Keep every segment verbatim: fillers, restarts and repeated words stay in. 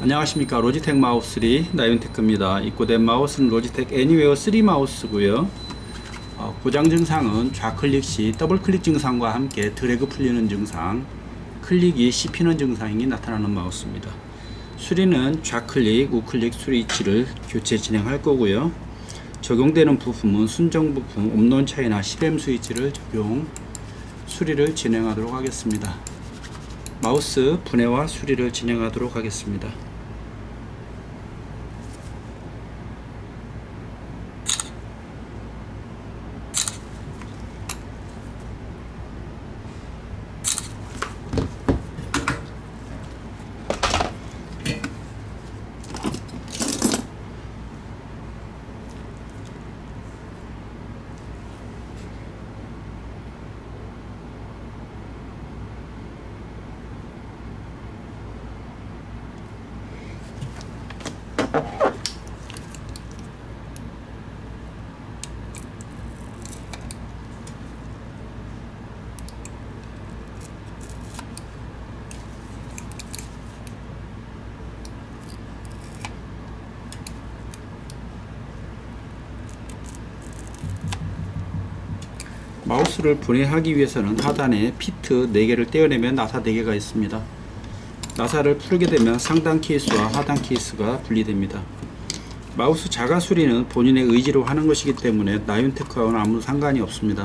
안녕하십니까. 로지텍 마우스 쓰리 나윤테크입니다. 입고된 마우스는 로지텍 애니웨어 쓰리 마우스고요. 어, 고장 증상은 좌클릭 시 더블클릭 증상과 함께 드래그 풀리는 증상, 클릭이 씹히는 증상이 나타나는 마우스입니다. 수리는 좌클릭, 우클릭 스위치를 교체 진행할 거고요. 적용되는 부품은 순정 부품, 옴론 차이나 십엠 스위치를 적용, 수리를 진행하도록 하겠습니다. 마우스 분해와 수리를 진행하도록 하겠습니다. 마우스를 분해하기 위해서는 하단에 피트 네 개를 떼어내면 나사 네 개가 있습니다. 나사를 풀게 되면 상단 케이스와 하단 케이스가 분리됩니다. 마우스 자가 수리는 본인의 의지로 하는 것이기 때문에 나윤테크와는 아무 상관이 없습니다.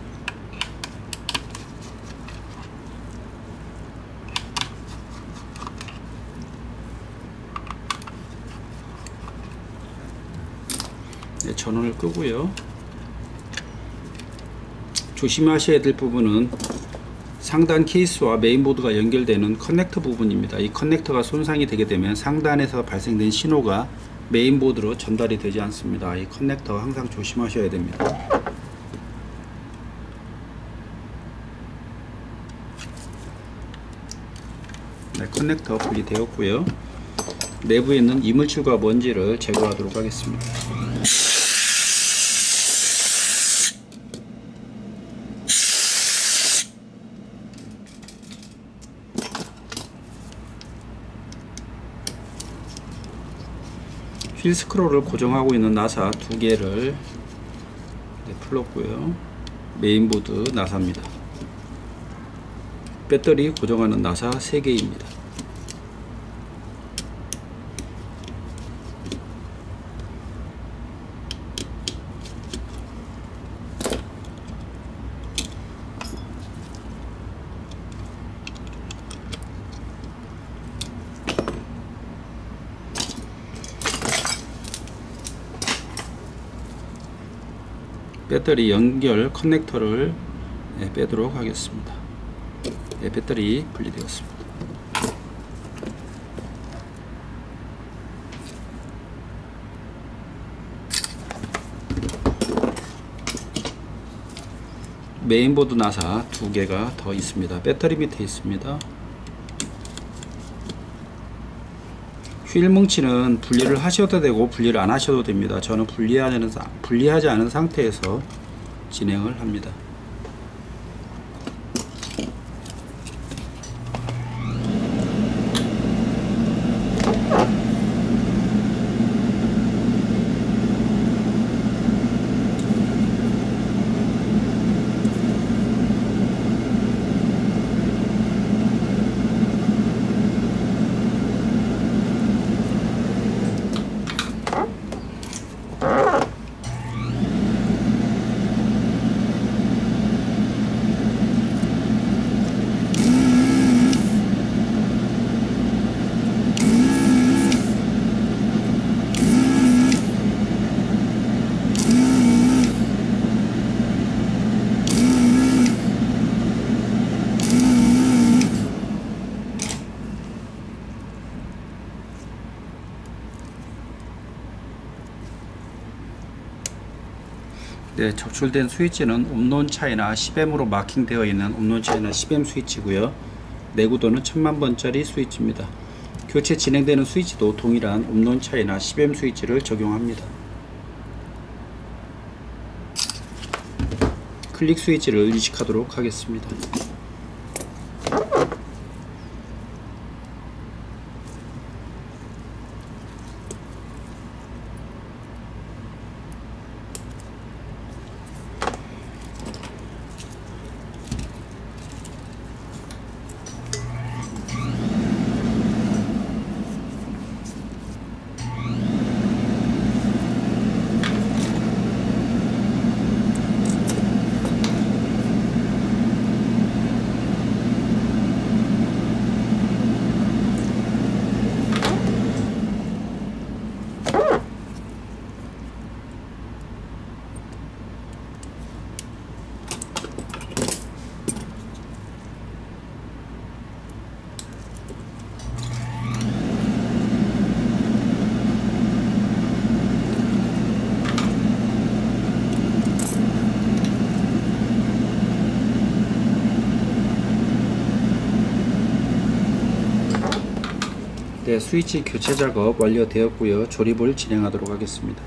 네, 전원을 끄고요. 조심하셔야 될 부분은 상단 케이스와 메인보드가 연결되는 커넥터 부분입니다. 이 커넥터가 손상이 되게 되면 상단에서 발생된 신호가 메인보드로 전달이 되지 않습니다. 이 커넥터 항상 조심하셔야 됩니다. 네, 커넥터 분리되었고요. 내부에 있는 이물질과 먼지를 제거하도록 하겠습니다. 휠 스크롤을 고정하고 있는 나사 두 개를 네, 풀었고요. 메인보드 나사입니다. 배터리 고정하는 나사 세 개입니다. 배터리 연결 커넥터를 네, 빼도록 하겠습니다. 네, 배터리 분리되었습니다. 메인보드 나사 두 개가 더 있습니다. 배터리 밑에 있습니다. 휠 뭉치는 분리를 하셔도 되고 분리를 안 하셔도 됩니다. 저는 분리하지, 분리하지 않은 상태에서 진행을 합니다. 네, 적출된 스위치는 옴론 차이나 십엠으로 마킹되어 있는 옴론 차이나 십엠 스위치고요. 내구도는 천만 번짜리 스위치입니다. 교체 진행되는 스위치도 동일한 옴론 차이나 십엠 스위치를 적용합니다. 클릭 스위치를 이식하도록 하겠습니다. 네, 스위치 교체 작업 완료되었고요. 조립을 진행하도록 하겠습니다.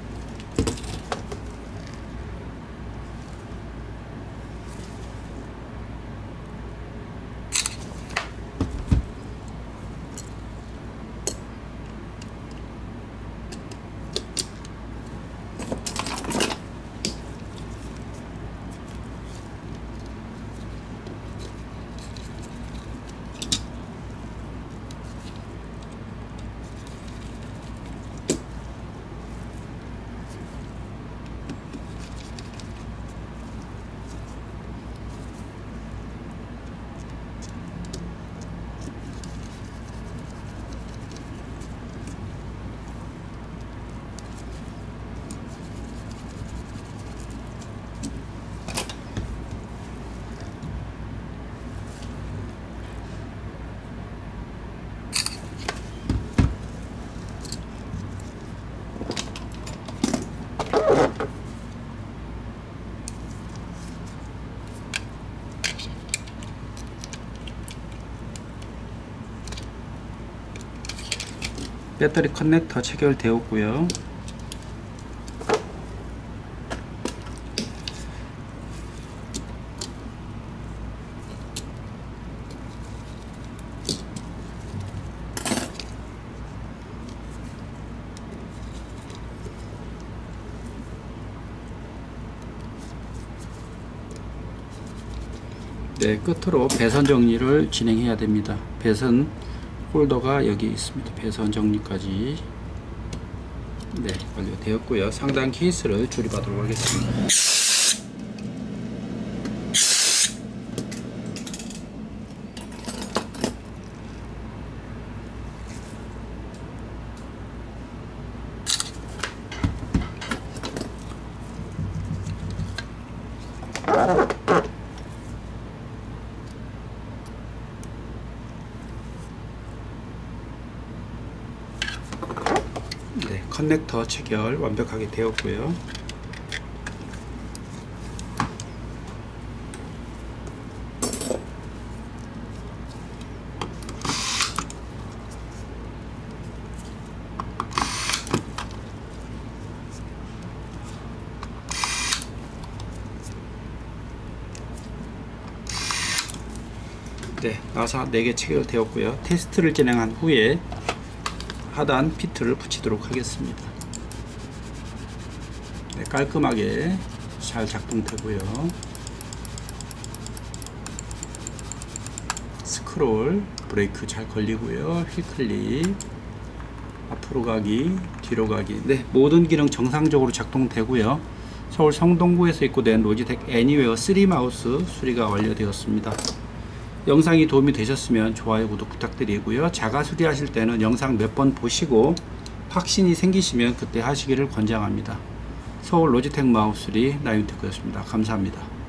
배터리 커넥터 체결되었고요. 네, 끝으로 배선 정리를 진행해야 됩니다. 배선 홀더가 여기 있습니다. 배선 정리까지 네, 완료되었고요. 상단 케이스를 조립하도록 하겠습니다. 네, 커넥터 체결 완벽하게 되었고요. 네, 나사 네 개 체결되었고요. 테스트를 진행한 후에 하단 피트를 붙이도록 하겠습니다. 네, 깔끔하게 잘 작동되고요. 스크롤 브레이크 잘 걸리고요. 휠클립 앞으로 가기 뒤로 가기 네, 모든 기능 정상적으로 작동되고요. 서울 성동구에서 입고된 로지텍 애니웨어 쓰리 마우스 수리가 완료되었습니다. 영상이 도움이 되셨으면 좋아요, 구독 부탁드리고요. 자가 수리하실 때는 영상 몇 번 보시고 확신이 생기시면 그때 하시기를 권장합니다. 서울 로지텍 마우스 수리 나윤테크였습니다. 감사합니다.